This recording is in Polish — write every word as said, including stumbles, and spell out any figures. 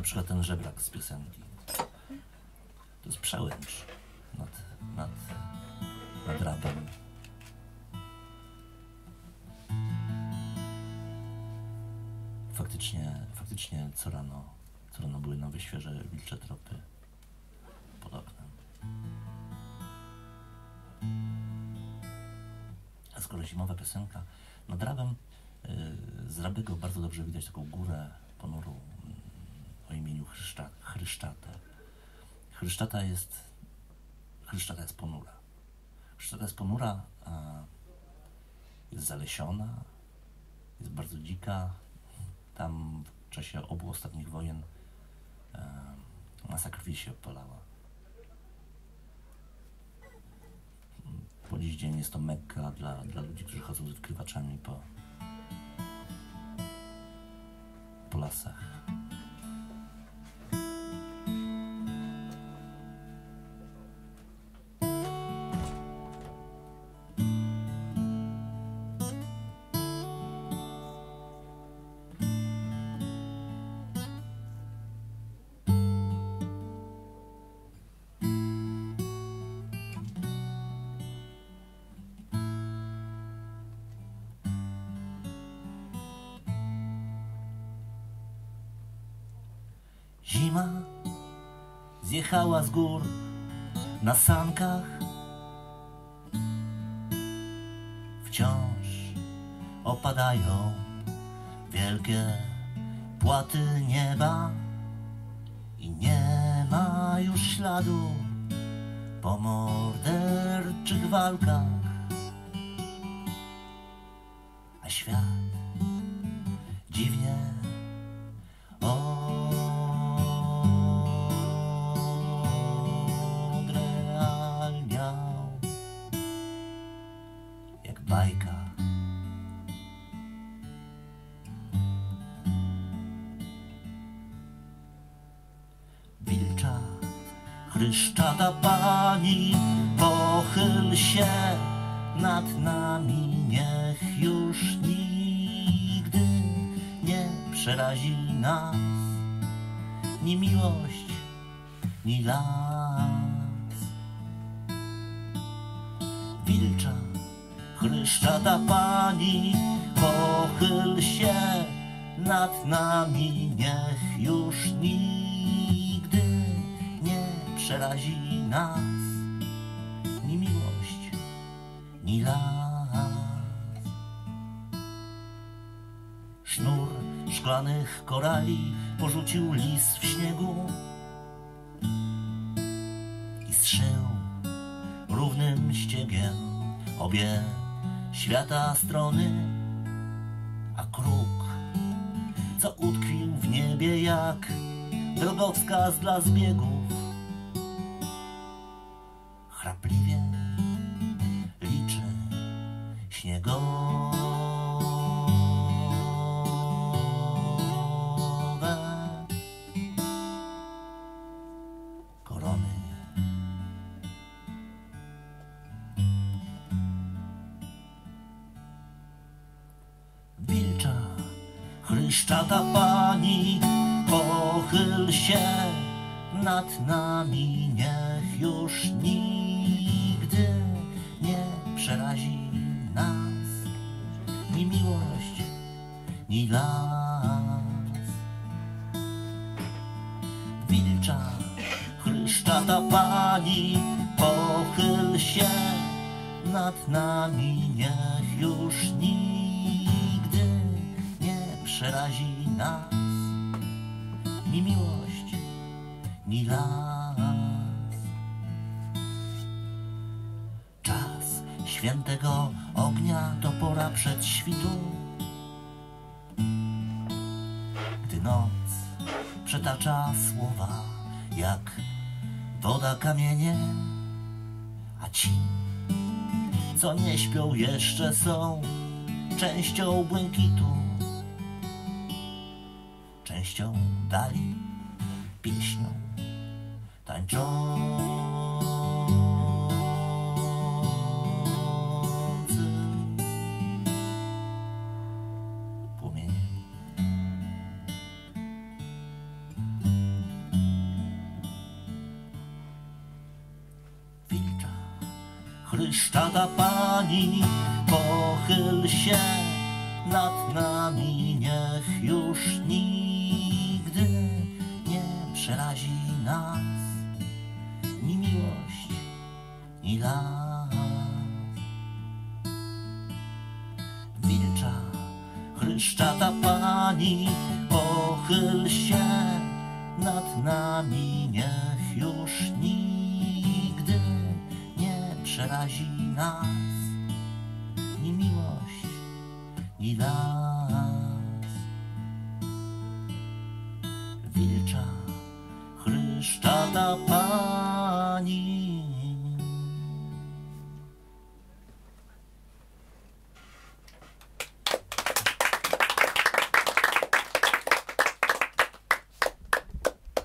przykład ten żebrak z piosenki. To jest przełęcz nad, nad, nad Rabem. Faktycznie, faktycznie co rano, co rano były nowe, świeże, wilcze tropy pod oknem. A skoro zimowa piosenka, nad Rabem, yy, z Rabego bardzo dobrze widać taką górę ponurą yy, o imieniu Chryszta, Chrysztata. Chrysztata jest, Chrysztata jest ponura. Chrysztata jest ponura, a jest zalesiona, jest bardzo dzika. Tam w czasie obu ostatnich wojen e, masa krwi się opalała. Po dziś dzień jest to Mekka dla, dla ludzi, którzy chodzą z odkrywaczami po, po lasach. Zima zjechała z gór na sankach. Wciąż opadają wielkie płaty nieba i nie ma już śladu po morderczych walkach. A świat dziwnie bajka. Wilcza, chryszczata pani, pochyl się nad nami, niech już nigdy nie przerazi nas ni miłość, ni las. Wilcza, chryszczata pani, pochyl się nad nami, niech już nigdy nie przerazi nas ni miłość, ni las. Sznur szklanych korali porzucił lis w śniegu i zszył równym ściegiem obie świata strony, a kruk, co utkwił w niebie jak drogowskaz dla zbiegów, chrapliwie liczy śniegowe korony. Wilcza, chryszczata pani, pochyl się nad nami, niech już nigdy nie przerazi nas ni miłość, ni las. Wilcza, chryszczata pani, pochyl się nad nami, niech już nigdy nie przerazi nas ni miłość, ni las. Czas świętego ognia to pora przed świtu, gdy noc przetacza słowa jak woda kamienie, a ci, co nie śpią, jeszcze są częścią błękitu, częścią dali, pieśnią tańczą. Płomienie. chrysztata Pani, pochyl się nad nami, niech już nigdy nie przerazi nas ni miłość, ni las. Milcza chrysztata Pani, pochyl się nad nami, niech już nigdy nie przerazi nas ni miłość, ni las. Wilcza chrysztata Pani.